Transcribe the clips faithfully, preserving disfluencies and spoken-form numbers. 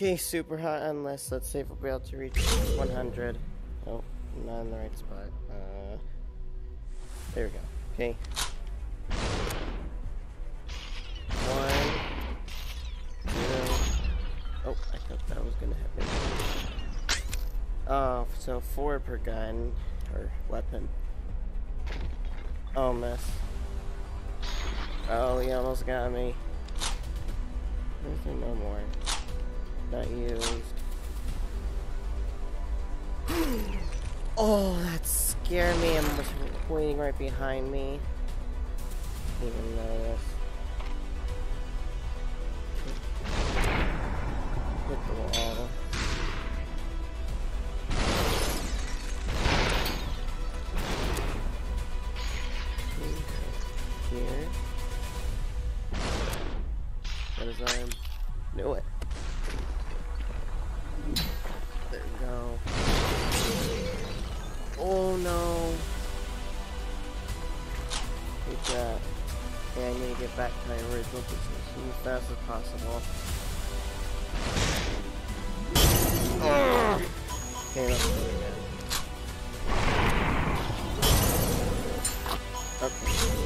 Okay, super hot unless let's see if we'll be able to reach one hundred. Oh, not in the right spot. Uh, there we go. Okay. One, two. Oh, I thought that was gonna happen. Oh, so four per gun or weapon. Oh, miss. Oh, he almost got me. Where's there no more? Not used. Oh, that scared me and was waiting right behind me. Didn't even notice. Hit the wall. Here. Got his arm. Knew it. There we go. Oh no. Good job. Okay, I need to get back to my original position as fast as possible. Okay, let's do it again. Okay.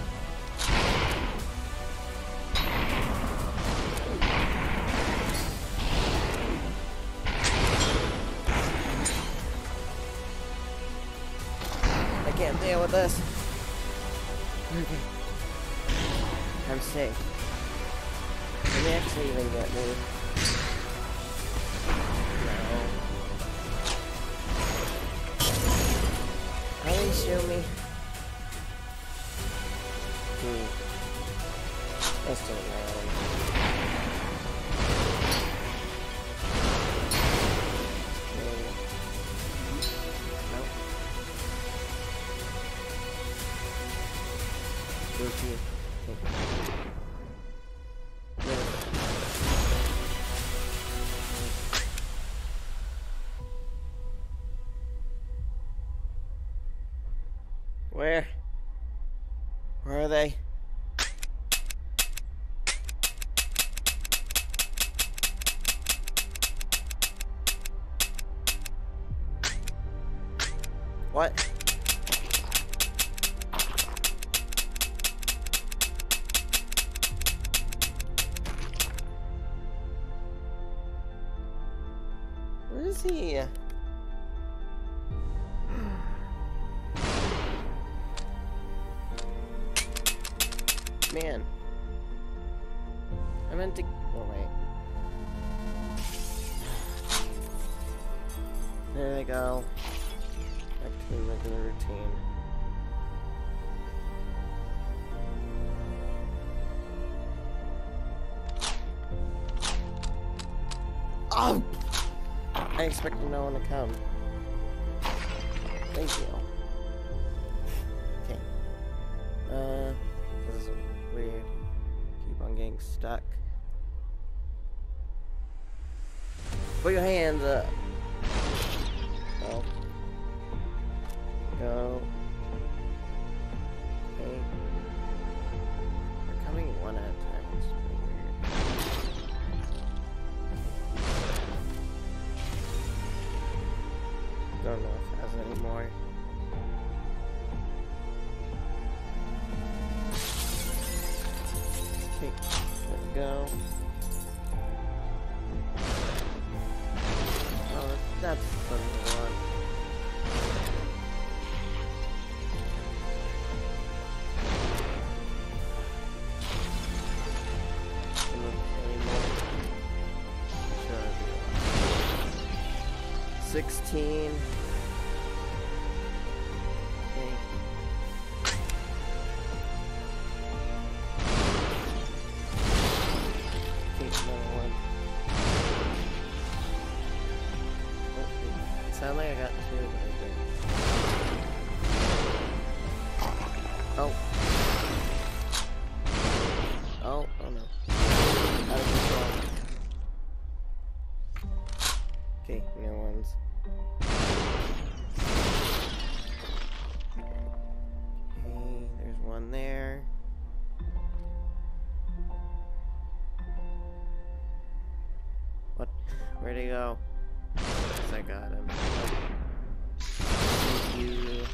I can't deal with this. Okay. I'm safe. Can they actually even get me? No. How do you shoot me? Hmm. That's still around. Where? Where are they? What? Where is he? Man. I meant to... Oh, wait. There they go. Back to the regular routine. Oh! I expected no one to come. Thank you. Okay. Uh, this is weird. Keep on getting stuck. Put your hands up. Oh. Go. Okay. They're coming one at a time. It's pretty weird. Don't know if it has any more. Okay, there we go. Oh, that's the one. Sixteen. Okay. Take another one. Oh, it sounded like I got two, but I didn't. Oh. Oh, oh no. Out of control. Okay, new ones. Okay, there's one there. What? Where'd he go? Yes, I got him. Thank you.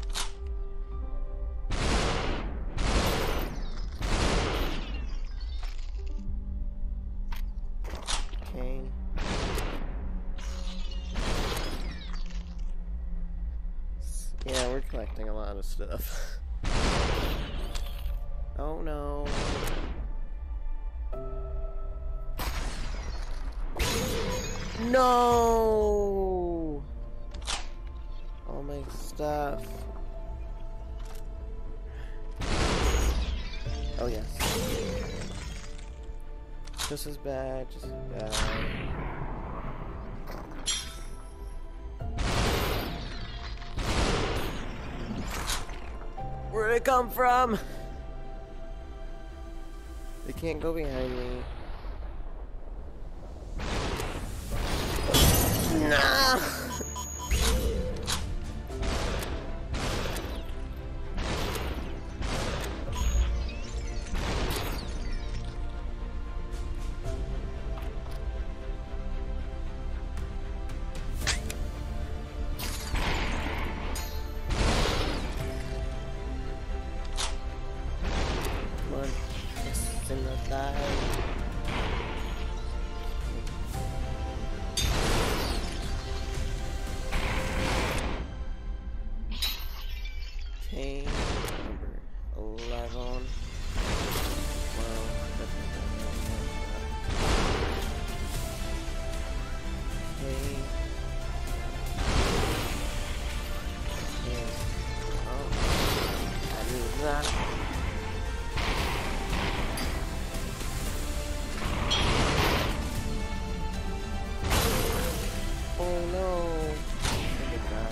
Okay. Yeah, we're collecting a lot of stuff. Oh no. No! All my stuff. Oh yes. Just as bad, just as bad. Where'd it come from? They can't go behind me. Nah! Come on, just in the die. Okay, number eleven. Well, okay. Okay. Oh, I need that. Oh no. Look at that.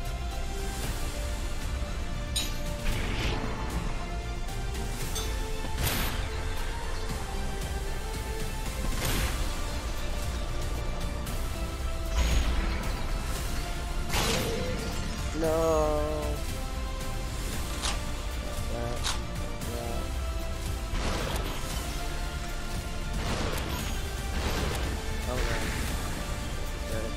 No. That, that. Oh no. Good.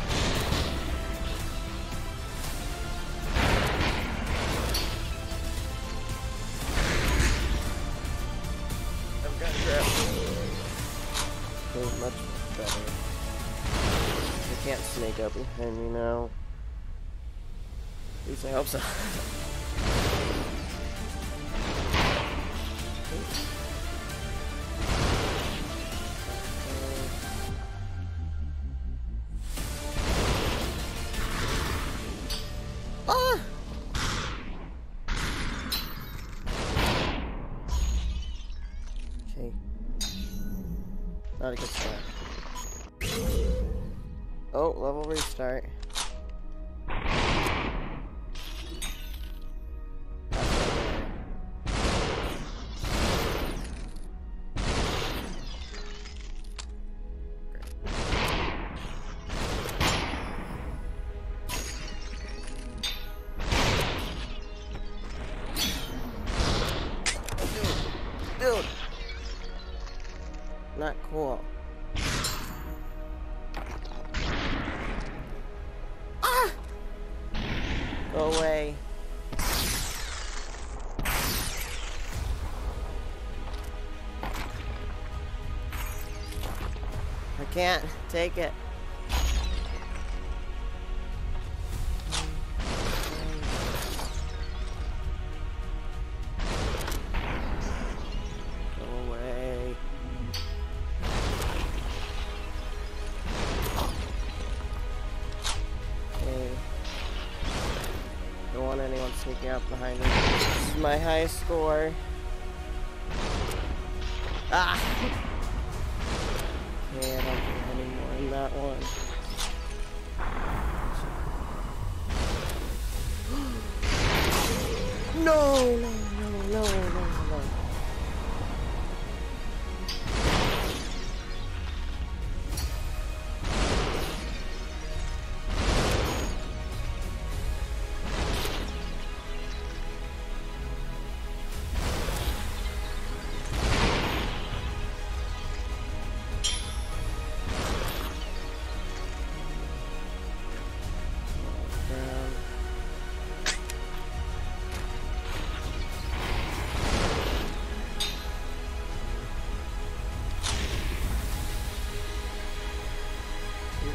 I've got grip. Feels much better. They can't sneak up behind me now. At least I hope so. Ah! Okay. Not a good start. Oh, level restart. Dude! Not cool. Ah! Go away. I can't take it. Don't want anyone sneaking up behind me. This is my high score. Ah! Okay, I don't get any more in that one. No, no, no, no, no, no.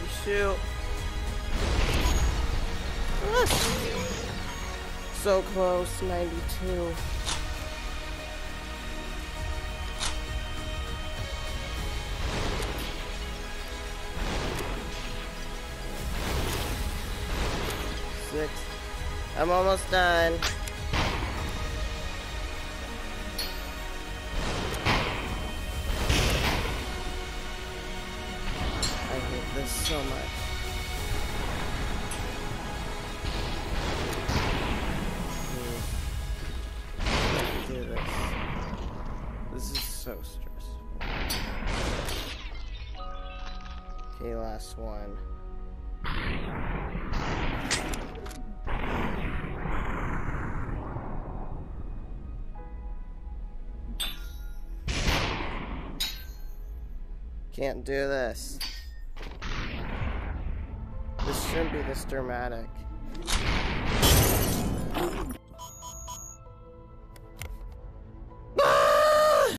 Shoot. Ah. So close, ninety-two. Six. I'm almost done. I hate this so much. Let's do this. This is so stressful. Okay, last one. Can't do this. This shouldn't be this dramatic.